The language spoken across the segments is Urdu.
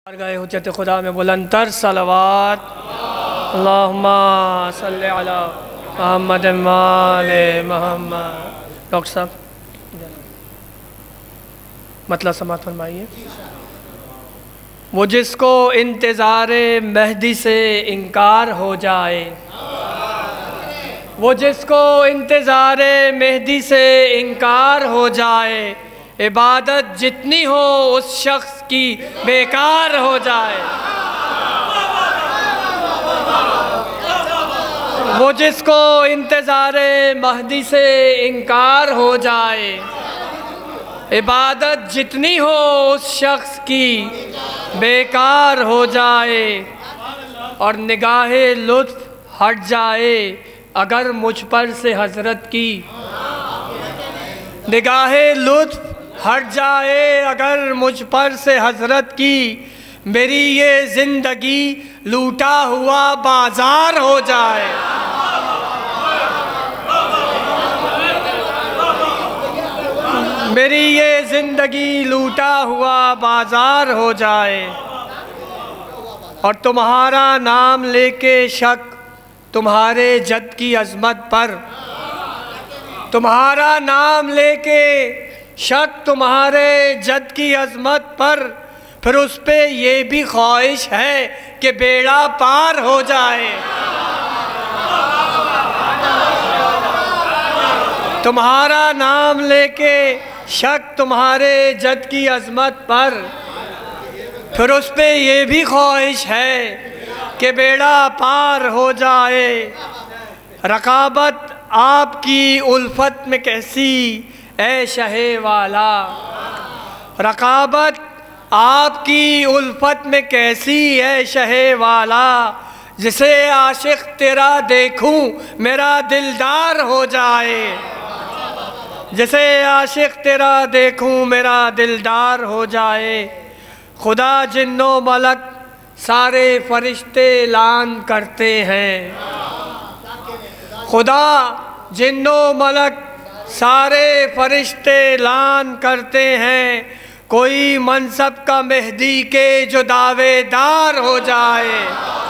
گئے حجت خدا میں بلند تر صلوات اللہم صلی علی محمد وآل محمد۔ ڈاکٹر صاحب مطلب سماعت فرمائیے۔ وہ جس کو انتظار مہدی سے انکار ہو جائے، وہ جس کو انتظار مہدی سے انکار ہو جائے، عبادت جتنی ہو اس شخص کی بیکار ہو جائے۔ وہ جس کو انتظار مہدی سے انکار ہو جائے، عبادت جتنی ہو اس شخص کی بیکار ہو جائے، اور نگاہ لطف ہٹ جائے اگر مجھ پر سے حضرت کی، نگاہ لطف ہٹ جائے اگر مجھ پر سے حضرت کی، میری یہ زندگی لوٹا ہوا بازار ہو جائے۔ میری یہ زندگی لوٹا ہوا بازار ہو جائے، اور تمہارا نام لے کے شک تمہارے جد کی عظمت پر، تمہارا نام لے کے شک تمہارے جد کی عظمت پر، پھر اس پہ یہ بھی خواہش ہے کہ بیڑا پار ہو جائے۔ تمہارا نام لے کے شک تمہارے جد کی عظمت پر، پھر اس پہ یہ بھی خواہش ہے کہ بیڑا پار ہو جائے۔ رقابت آپ کی الفت میں کیسی اے شہ والا، رقابت آپ کی الفت میں کیسی اے شہ والا، جسے عاشق تیرا دیکھوں میرا دلدار ہو جائے، جسے عاشق تیرا دیکھوں میرا دلدار ہو جائے۔ خدا جن و ملک سارے فرشتے اعلان کرتے ہیں، خدا جن و ملک سارے فرشتے اعلان کرتے ہیں، کوئی منصب کا مہدی کے جو دعوے دار ہو جائے،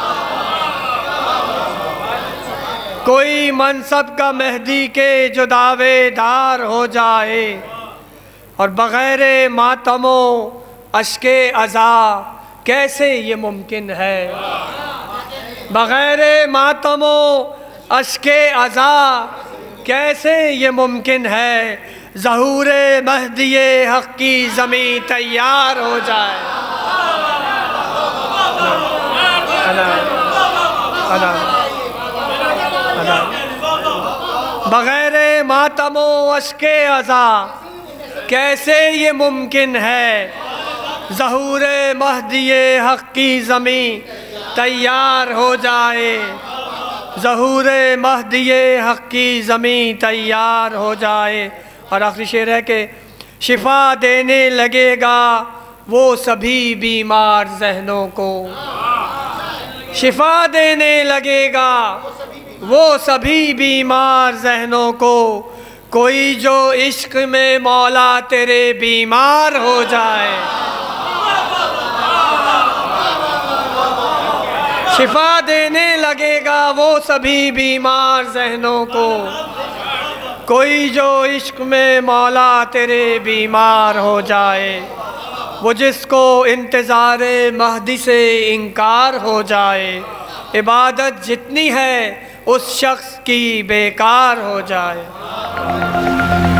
کوئی منصب کا مہدی کے جو دعوے دار ہو جائے، اور بغیر ماتم و اشک عزا کیسے یہ ممکن ہے، بغیر ماتم و اشک عزا کیسے یہ ممکن ہے، ظہور مہدی حق کی زمین تیار ہو جائے۔ بغیر ماتم و اشک عزا کیسے یہ ممکن ہے، ظہور مہدی حق کی زمین تیار ہو جائے، ظہور مہدی حق کی زمین تیار ہو جائے۔ اور آخری شعر ہے کہ شفا دینے لگے گا وہ سبھی بیمار ذہنوں کو، شفا دینے لگے گا وہ سبھی بیمار ذہنوں کو، کوئی جو عشق میں مولا تیرے بیمار ہو جائے، شفا دینے لگے گا وہ سبھی بیمار ذہنوں کو، کوئی جو عشق میں مولا تیرے بیمار ہو جائے۔ وہ جس کو انتظار مہدی سے انکار ہو جائے، عبادت جتنی ہے اس شخص کی بیکار ہو جائے۔